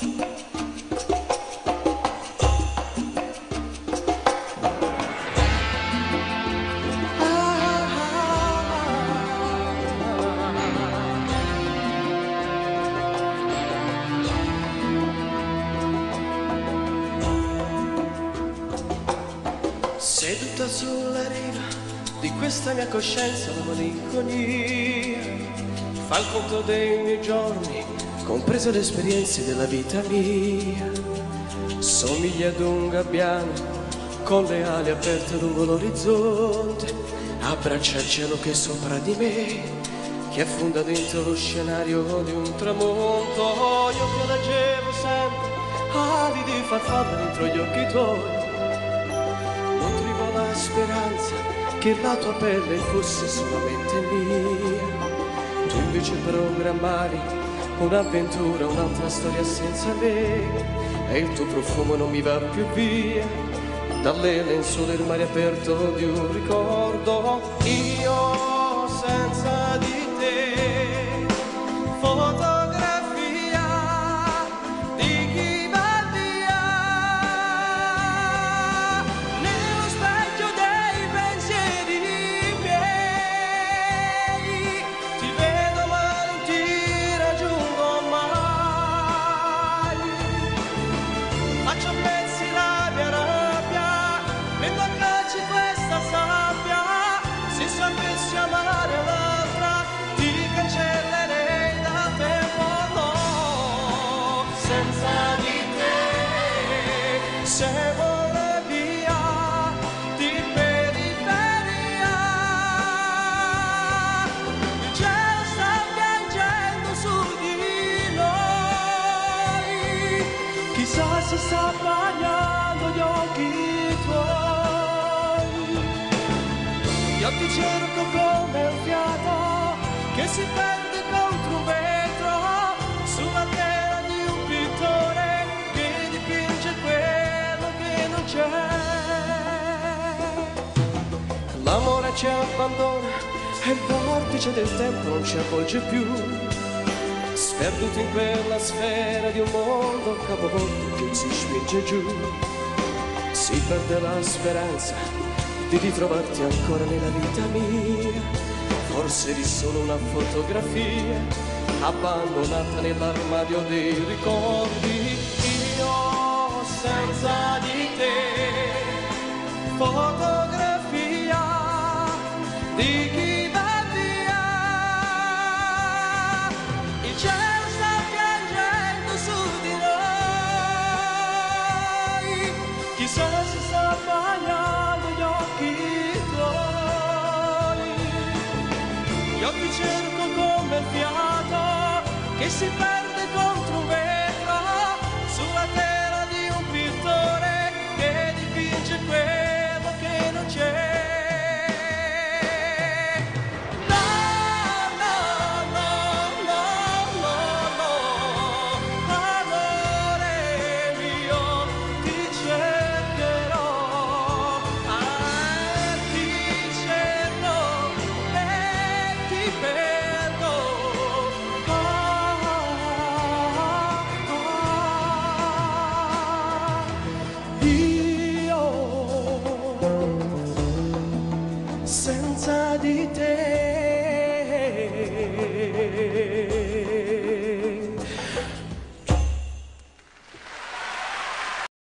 Seduta sulla riva di questa mia coscienza la malinconia fa il conto dei miei giorni, comprese le esperienze della vita mia. Somiglia ad un gabbiano con le ali aperte lungo l'orizzonte, abbraccia il cielo che è sopra di me, che affonda dentro lo scenario di un tramonto. Io piangevo sempre, ali di farfalla dentro gli occhi tuoi, la speranza che la tua pelle fosse solamente mia. Tu invece programmavi un'avventura, un'altra storia senza me, e il tuo profumo non mi va più via dalle lenzuola del mare aperto di un ricordo. Io senza di te, fotografia di chi va via, nello specchio dei pensieri miei, ti vedo ma non ti raggiungo mai. Faccio a pezzi la mia rabbia, prendo a calci questa sabbia, se sapessi amare l'altra ti cancellerei da tempo. No, senza di te, se vuole via di periferia, il cielo sta piangendo su di noi, chissà se sta bagnando gli occhi tuoi. Io ti cerco come un fiato che si perde contro un vetro, sulla tela di un pittore che dipinge quello che non c'è. L'amore ci abbandona e il vortice del tempo non ci avvolge più, sperduti in quella sfera di un mondo capovolto che si spinge giù. Si perde la speranza di ritrovarti ancora nella vita mia, forse eri solo una fotografia abbandonata nell'armadio dei ricordi. Io senza di te, fotografia di chi va via, il cielo sta piangendo su di noi, chissà se sta bagnando gli occhi tuoi. Io ti cerco come il fiato che si perde contro un vetro, sulla tela di un pittore che dipinge quello che non c'è. Senza di te